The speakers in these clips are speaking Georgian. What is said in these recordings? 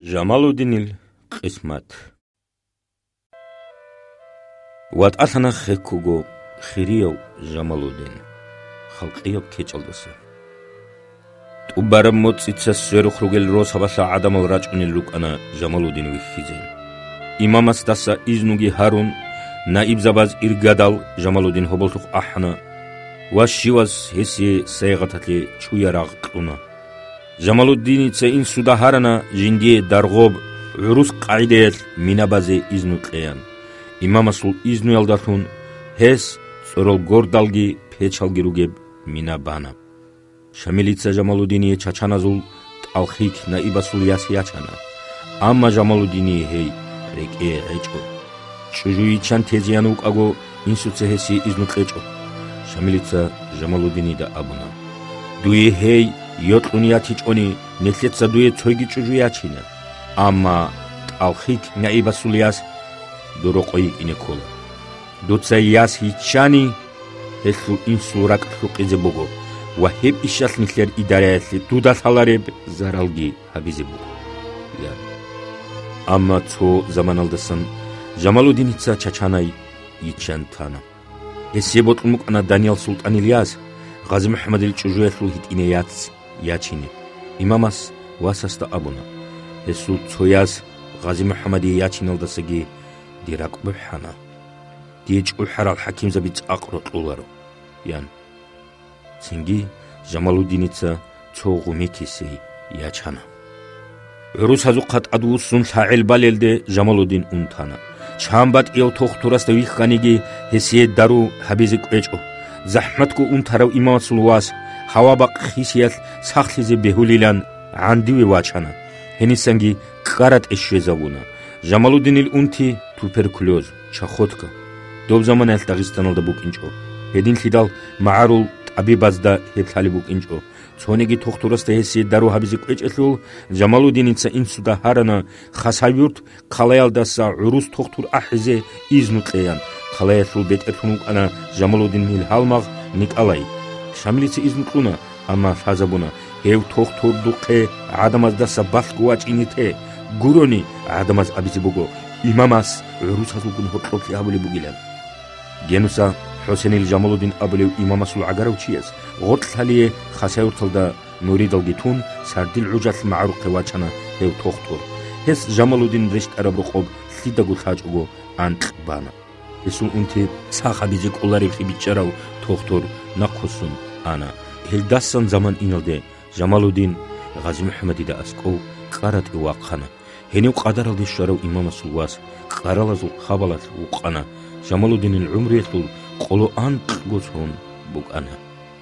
ჟამალუდინილ ყისმათ ვატყათანა ხეკუგო ხირიევ ჟამალუდინ ხალყიობ ქეჭალდასა ტუბარა მოწიცა სვერუხრუგელ როსაბასა ადამალ რაჭუნილ რუკანა ჟამალუდინ ვიხიზენ იმამას დასა იზნუგი ჰარუნ ნაიბზაბაზ ირგადალ ჟამალუდინ ჰობოლთუხ აჰნა ვაშივას ჰესი საიღათათლი ჩუიარაღ ყუნა ჟამალუდინიცა ინსუდა ჰარანა ჟინდიე დარღობ ურუს ყაიდელ მინაბაზე იზნუ ყეან იმამასულ იზნუელდათუნ ჰეს წოროლ გორდალგი ფეჩალგირუგებ მინაბანა შამილიცა ჟამალუდინიე ჩაჩანაზულ ტალხიქ ნაიბასულ იასიაჩანა ამა ჟამალუდინიე ჰეი რეკე ეჭო ჭუჟუიჩან თეზიანუ უკაგო ინსუცე ჰესი იზნუ ყეჭო შამილიცა ჟამალუდინი და აბუნა დუი ჰეი იოტყუნიათი ჭონი ნეთლეცა დუე ცოიგი ჭუჟუიაჩინა ამა ტალხიქ ნაიბასულიას დოროყოი კინეკოლა დუცა იას ჰიჩანი ეხლუ ინსურაკ ხუყიზე ბოგო ვაჰებ იშასნიხლერ იდარეათლი დუდასალარებ ზარალგი ჰაბიზებუ ია ამა ცო ზამანალდასან ჟამალუდინიცა ჩაჩანაი იჩანთანა ესებოტყმუკანა დანიელ სულტან ილიას ღაზი მუჰამადილ ჭუჟუეთლუ ჰიტინეიაც იაჩინი იმამას ვასასტა აბუნა ესუ ცოიას ღაზი მუჰამადი იაჩინალდასაგი დირაკბუჰანა დიეჭუჰარალ ჰაკიმზაბი წაყრო ტულარო იან ცინგი ჟამალუდინიცა ცოღუმიქისი იაჩანა რუსაზუყათ ადუსუნ საილბალელდე ჟამალუდინ უნთანა ჩამბატ იო თოხთურას და ვიხანიგი ჰესიე დარუ ჰაბიზი კვეჭო ზაჰმატკუ უნთარავ იმამსულვას ჰავაბა ხისიათ სახლიზე ბეჰულილან ანდივი ვაჩანა ჰენისანგი ყარატ ეშვეზავუნა ჟამალუდინილ უნთი თუპერკულოზ ჩახოთკა დობზამანალ დაღისტანალდა ბუკინჭო ჰედინ ხიდალ მაარულ ტაბიბაზდა ჰეფლალი ბუკინჭო ცონიგი თოხთურას და ჰესიე დარუ ჰაბიზი კვეჭელულ ჟამალუდინიცა ინსუდა ჰარანა ხასავიურთ ქალაялდასა ურუს თოხთურ აჰზე იზნუ ყეან ქალაялულ ბეტერთუნუკანა ჟამალუდინილ ჰალმაღ ნიკალაი შამლიցი იზნუ ყუნა ამა ფაზაბუნა ჰევ თოხთურ დუყე ადამაზ და საბასგუაჭინითე გურონი ადამაზ აბიზიბუგო იმამას რუსაზუგუნ ჰოთლოთი აბული ბუგილან გენუსა ჰოსენილ ჟამალუდინ აბლევ იმამასულ აგარავჩიეს ღოთლალიე ხასაურთლდა ნურიდალგითუნ სარდილ უჯალ მაარუყე ვაჩანა ჰევ თოხთურ ჰეს ჟამალუდინ რეშტარაბროყობ ხიდაგუ ხაჭუგო ანტბანა ესუ უნთი სახაბიზე კოლარი ხიბიჭარავ თოხთურ ნახოსუნ ანა ჰელდასან ზამან ინალდე ჟამალუდინ ღაზი მუჰამადი და ასკო ყარატი ვაყანა ჰენი ყადარალდი შარავ იმამასულვას ყარალაზულ ხაბალათ უყანა ჟამალუდინილ უმრიეთულ ყოლო ანტგოცონ ბუკანა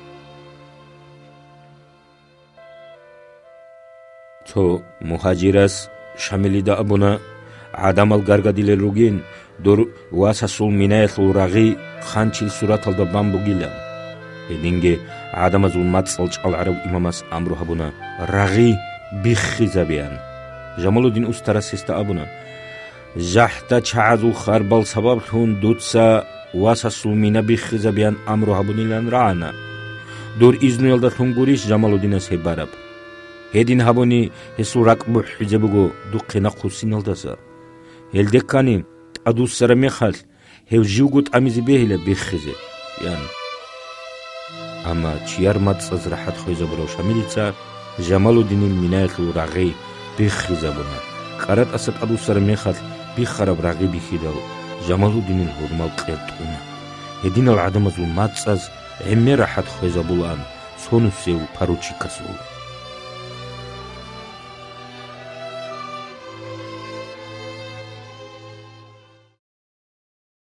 ცო მუჰაჯირას შამილი და აბუნა ადამალ გარგადილე რუგინ დორ ვასასულ მინაეთლ რაღი ხანჩილ სურათალდა ბამბუგილა ედინგე ადამაზულ მაცალ ჭალარავ იმამას ამროჰაბუნა რაღი ბიხიზაბიან ჟამალუდინ უსტარასის და აბუნა ჟაჰტა ჩააზუ ხარბალ საბაბთუნ დუცა ვასასულ მინა ბიხიზაბიან ამროჰაბუნილან რაანა დორ იზნუელდა თუნგურის ჟამალუდინას ჰებარაბ ჰედინ ჰაბუნი ჰესურაკ ბუჰიზებუგო დუყენა ხუსინალდასა ელდეკანი ტადუსარა მეხალ ჰევჟიუგუტ ამიზი ბეჰილა ბიხიზე იან ამა ჩიარმაც ზრაჰათ ხოიზაბრო შამილიცა ჟამალუდინილ მინაეთლ რაღი ბიხიზაბუნა ყარატ ასა ტადუსარა მეხალ ბიხარაბ რაღი ბიხიდალ ჟამალუდინილ ჰორმალ ყერტუნა ედინალ ადამაზულ მაწაზ ემერაჰათ ხოიზაბულან სონუსევ ფარუჩიკასულ